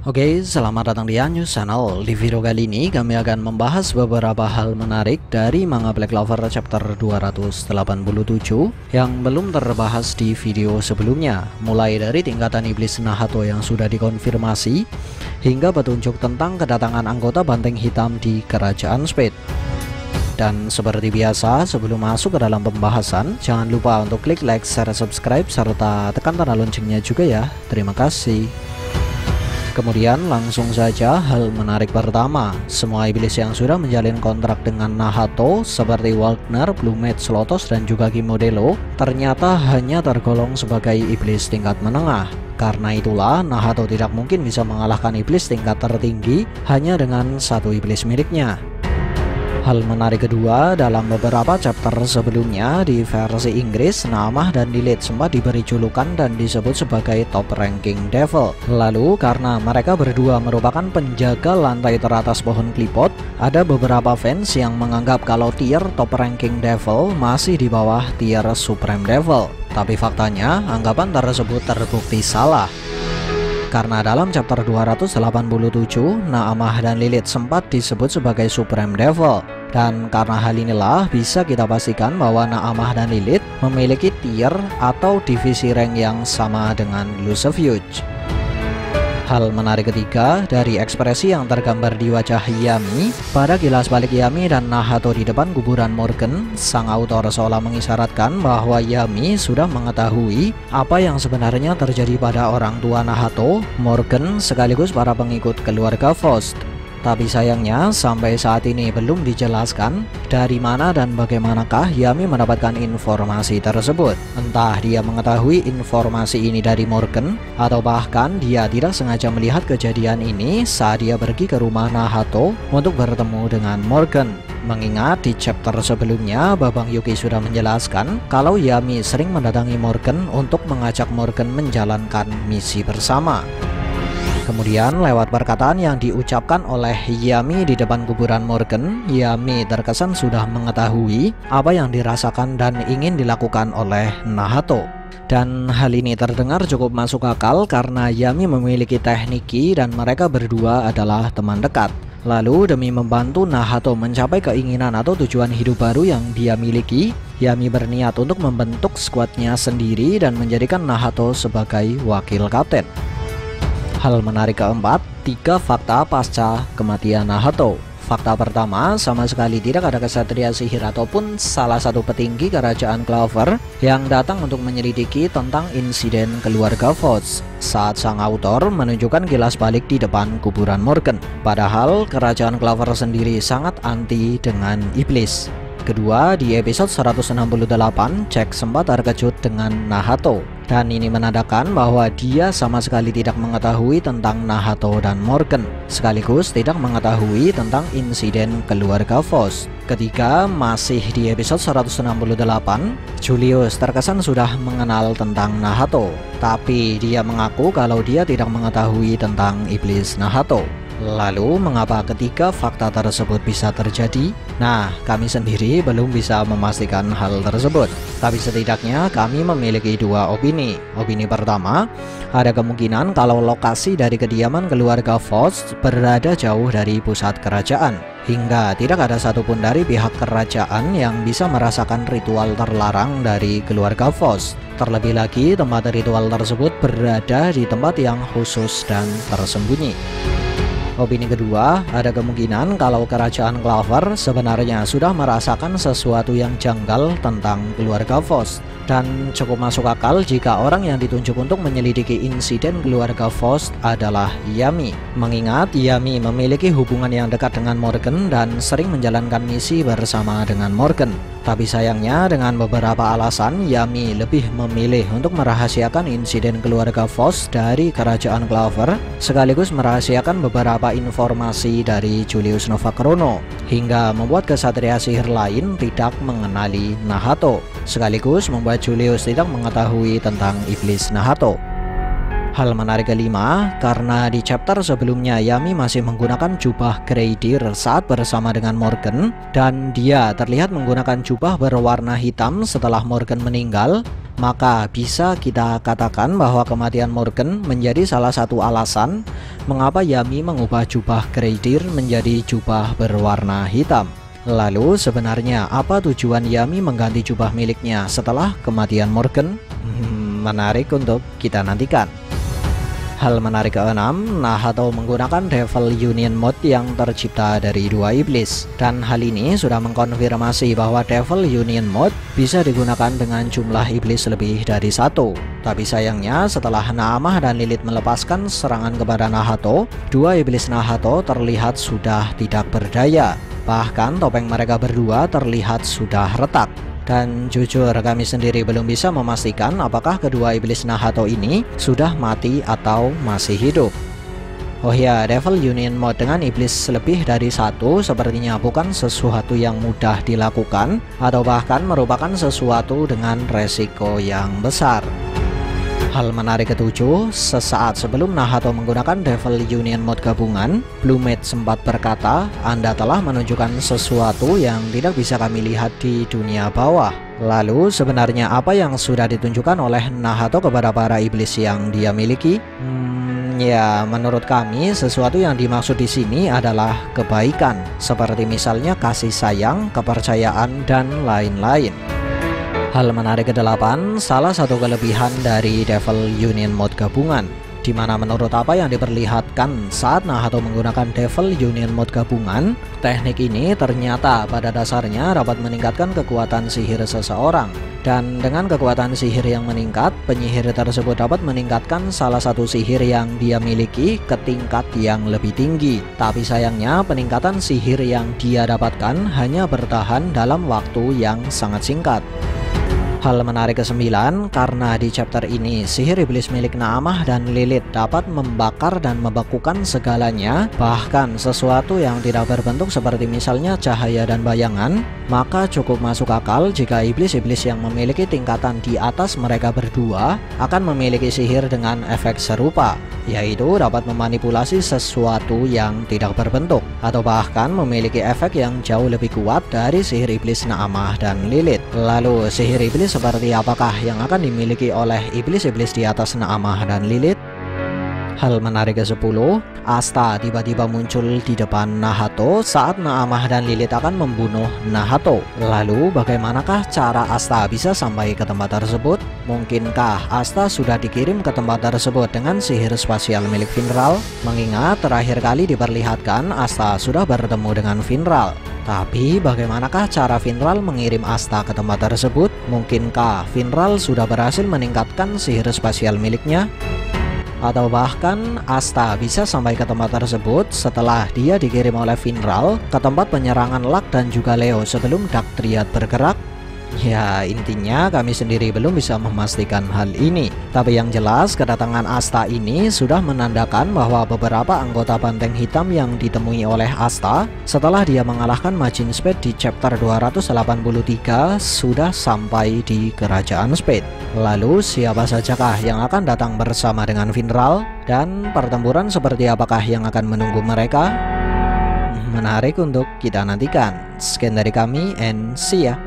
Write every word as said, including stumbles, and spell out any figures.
Oke, selamat datang di News Channel. Di video kali ini kami akan membahas beberapa hal menarik dari manga Black Clover chapter dua ratus delapan puluh tujuh yang belum terbahas di video sebelumnya, mulai dari tingkatan iblis Nahato yang sudah dikonfirmasi hingga petunjuk tentang kedatangan anggota Banteng Hitam di Kerajaan Spade. Dan seperti biasa, sebelum masuk ke dalam pembahasan, jangan lupa untuk klik like, share, subscribe, serta tekan tanda loncengnya juga ya. Terima kasih. Kemudian langsung saja hal menarik pertama, semua iblis yang sudah menjalin kontrak dengan Nahato seperti Wagner, Blue Mage, Lotos, dan juga Kimodelo ternyata hanya tergolong sebagai iblis tingkat menengah. Karena itulah Nahato tidak mungkin bisa mengalahkan iblis tingkat tertinggi hanya dengan satu iblis miliknya. Hal menarik kedua, dalam beberapa chapter sebelumnya di versi Inggris, Naamah dan Lilith sempat diberi julukan dan disebut sebagai top ranking devil. Lalu karena mereka berdua merupakan penjaga lantai teratas pohon klipot, ada beberapa fans yang menganggap kalau tier top ranking devil masih di bawah tier supreme devil. Tapi faktanya anggapan tersebut terbukti salah. Karena dalam chapter dua ratus delapan puluh tujuh, Naamah dan Lilith sempat disebut sebagai Supreme Devil. Dan karena hal inilah bisa kita pastikan bahwa Naamah dan Lilith memiliki tier atau divisi rank yang sama dengan Lucifuge. Hal menarik ketiga, dari ekspresi yang tergambar di wajah Yami pada kilas balik Yami dan Nahato di depan kuburan Morgan, sang autor seolah mengisyaratkan bahwa Yami sudah mengetahui apa yang sebenarnya terjadi pada orang tua Nahato, Morgan, sekaligus para pengikut keluarga Faust. Tapi sayangnya sampai saat ini belum dijelaskan dari mana dan bagaimanakah Yami mendapatkan informasi tersebut. Entah dia mengetahui informasi ini dari Morgan, atau bahkan dia tidak sengaja melihat kejadian ini saat dia pergi ke rumah Nahato untuk bertemu dengan Morgan. Mengingat di chapter sebelumnya Babang Yuki sudah menjelaskan kalau Yami sering mendatangi Morgan untuk mengajak Morgan menjalankan misi bersama. Kemudian lewat perkataan yang diucapkan oleh Yami di depan kuburan Morgan, Yami terkesan sudah mengetahui apa yang dirasakan dan ingin dilakukan oleh Nahato. Dan hal ini terdengar cukup masuk akal karena Yami memiliki teknik Ki dan mereka berdua adalah teman dekat. Lalu demi membantu Nahato mencapai keinginan atau tujuan hidup baru yang dia miliki, Yami berniat untuk membentuk skuadnya sendiri dan menjadikan Nahato sebagai wakil kapten. Hal menarik keempat, tiga fakta pasca kematian Nahato. Fakta pertama, sama sekali tidak ada kesatria sihir ataupun salah satu petinggi kerajaan Clover yang datang untuk menyelidiki tentang insiden keluarga Faust saat sang autor menunjukkan kilas balik di depan kuburan Morgan. Padahal kerajaan Clover sendiri sangat anti dengan iblis. Kedua, di episode seratus enam puluh delapan, Jack sempat terkejut dengan Nahato. Dan ini menandakan bahwa dia sama sekali tidak mengetahui tentang Nahato dan Morgan, sekaligus tidak mengetahui tentang insiden keluarga Faust. Ketiga, masih di episode seratus enam puluh delapan, Julius terkesan sudah mengenal tentang Nahato, tapi dia mengaku kalau dia tidak mengetahui tentang iblis Nahato. Lalu mengapa ketiga fakta tersebut bisa terjadi? Nah, kami sendiri belum bisa memastikan hal tersebut. Tapi setidaknya kami memiliki dua opini. Opini pertama, ada kemungkinan kalau lokasi dari kediaman keluarga Faust berada jauh dari pusat kerajaan, hingga tidak ada satupun dari pihak kerajaan yang bisa merasakan ritual terlarang dari keluarga Faust. Terlebih lagi, tempat ritual tersebut berada di tempat yang khusus dan tersembunyi. Opini kedua, ada kemungkinan kalau kerajaan Clover sebenarnya sudah merasakan sesuatu yang janggal tentang keluarga Faust. Dan cukup masuk akal jika orang yang ditunjuk untuk menyelidiki insiden keluarga Faust adalah Yami. Mengingat Yami memiliki hubungan yang dekat dengan Morgan dan sering menjalankan misi bersama dengan Morgan. Tapi sayangnya dengan beberapa alasan Yami lebih memilih untuk merahasiakan insiden keluarga Faust dari kerajaan Clover, sekaligus merahasiakan beberapa informasi dari Julius Novachrono, hingga membuat kesatria sihir lain tidak mengenali Nahato, sekaligus membuat Julius tidak mengetahui tentang iblis Nahato. Hal menarik kelima, karena di chapter sebelumnya Yami masih menggunakan jubah Grey Deer saat bersama dengan Morgan, dan dia terlihat menggunakan jubah berwarna hitam setelah Morgan meninggal, maka bisa kita katakan bahwa kematian Morgan menjadi salah satu alasan mengapa Yami mengubah jubah Grey Deer menjadi jubah berwarna hitam. Lalu sebenarnya apa tujuan Yami mengganti jubah miliknya setelah kematian Morgan? Hmm, menarik untuk kita nantikan. Hal menarik keenam, Nahato menggunakan Devil Union Mode yang tercipta dari dua iblis, dan hal ini sudah mengkonfirmasi bahwa Devil Union Mode bisa digunakan dengan jumlah iblis lebih dari satu. Tapi sayangnya setelah Naamah dan Lilith melepaskan serangan kepada Nahato, dua iblis Nahato terlihat sudah tidak berdaya. Bahkan topeng mereka berdua terlihat sudah retak. Dan jujur kami sendiri belum bisa memastikan apakah kedua iblis Nahato ini sudah mati atau masih hidup. Oh ya, Devil Union Mode dengan iblis lebih dari satu sepertinya bukan sesuatu yang mudah dilakukan, atau bahkan merupakan sesuatu dengan resiko yang besar. Hal menarik ketujuh, sesaat sebelum Nahato menggunakan Devil Union Mode gabungan, Blue Mage sempat berkata, "Anda telah menunjukkan sesuatu yang tidak bisa kami lihat di dunia bawah." Lalu sebenarnya apa yang sudah ditunjukkan oleh Nahato kepada para iblis yang dia miliki? Hmm, ya menurut kami sesuatu yang dimaksud di sini adalah kebaikan, seperti misalnya kasih sayang, kepercayaan, dan lain-lain. Hal menarik kedelapan, salah satu kelebihan dari Devil Union Mode gabungan, di mana menurut apa yang diperlihatkan saat Nahato menggunakan Devil Union Mode gabungan, teknik ini ternyata pada dasarnya dapat meningkatkan kekuatan sihir seseorang. Dan dengan kekuatan sihir yang meningkat, penyihir tersebut dapat meningkatkan salah satu sihir yang dia miliki ke tingkat yang lebih tinggi. Tapi sayangnya peningkatan sihir yang dia dapatkan hanya bertahan dalam waktu yang sangat singkat. Hal menarik kesembilan, karena di chapter ini sihir iblis milik Naamah dan Lilith dapat membakar dan membekukan segalanya, bahkan sesuatu yang tidak berbentuk seperti misalnya cahaya dan bayangan, maka cukup masuk akal jika iblis-iblis yang memiliki tingkatan di atas mereka berdua akan memiliki sihir dengan efek serupa, yaitu dapat memanipulasi sesuatu yang tidak berbentuk, atau bahkan memiliki efek yang jauh lebih kuat dari sihir iblis Naamah dan Lilith. Lalu sihir iblis seperti apakah yang akan dimiliki oleh iblis-iblis di atas Naamah dan Lilith? Hal menarik ke sepuluh, Asta tiba-tiba muncul di depan Nahato saat Naamah dan Lilith akan membunuh Nahato. Lalu bagaimanakah cara Asta bisa sampai ke tempat tersebut? Mungkinkah Asta sudah dikirim ke tempat tersebut dengan sihir spasial milik Finral? Mengingat terakhir kali diperlihatkan Asta sudah bertemu dengan Finral. Tapi bagaimanakah cara Finral mengirim Asta ke tempat tersebut? Mungkinkah Finral sudah berhasil meningkatkan sihir spasial miliknya? Atau bahkan Asta bisa sampai ke tempat tersebut setelah dia dikirim oleh Finral ke tempat penyerangan Luck dan juga Leo sebelum Dark Triad bergerak? Ya intinya kami sendiri belum bisa memastikan hal ini. Tapi yang jelas kedatangan Asta ini sudah menandakan bahwa beberapa anggota Banteng Hitam yang ditemui oleh Asta setelah dia mengalahkan Majin Spade di chapter dua ratus delapan puluh tiga sudah sampai di Kerajaan Spade. Lalu siapa sajakah yang akan datang bersama dengan Finral? Dan pertempuran seperti apakah yang akan menunggu mereka? Menarik untuk kita nantikan. Sekian dari kami and see ya.